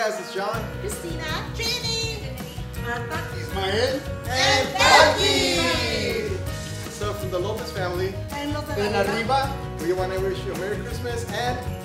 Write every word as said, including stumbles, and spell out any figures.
guys, it's John, Christina, Trini, Marta, Ismael, and Becky. So from the Lopez family And Lopez in family. Riva, we want to wish you a Merry Christmas and